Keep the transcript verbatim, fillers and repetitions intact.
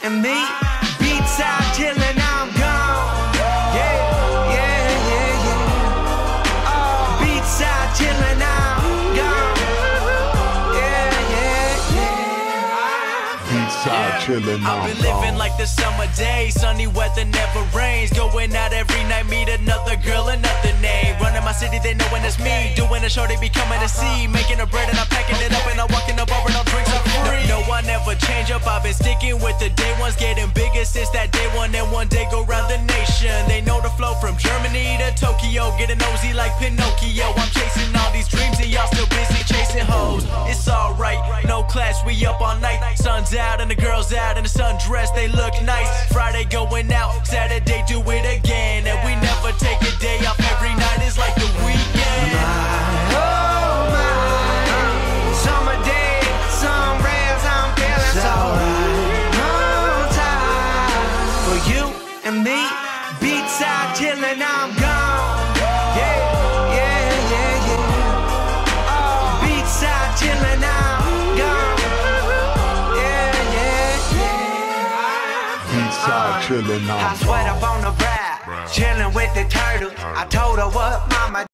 and me, beats out chillin', I'm gone. Yeah, yeah, yeah, yeah. Oh, beats out chillin', I'm gone. Yeah, yeah, yeah. Beats out chillin', I'm I've been living like the summer day, sunny weather never rains. Going out every night, meet another girl, another name. Running my city, they know when it's me. Doing a show, they be coming to see. Making a bread and I'm packing it up and I'm walking the bar and no drinks are free. No, I never change up, I've been sticking with the day ones. Getting bigger since that day one and one day go round the nation. They know the flow from Germany to Tokyo. Getting nosy like Pinocchio. I'm chasing all these dreams and y'all still busy chasing hoes. It's alright, no class, we up all night. Sun's out and the girls out in the sundress, they look nice. Friday going out, Saturday do it again. And we never take a day off, every night is like the weekend. Oh my, summer day, some rays, I'm feeling so right. On time for you and me, beats out chillin', I'm gone. Yeah, yeah, yeah, yeah. Oh, beats out chillin', I'm gone. Yeah, yeah, yeah. Beats out chillin', I'm I sweat up on the rap, chillin' with the turtles. I told her what mama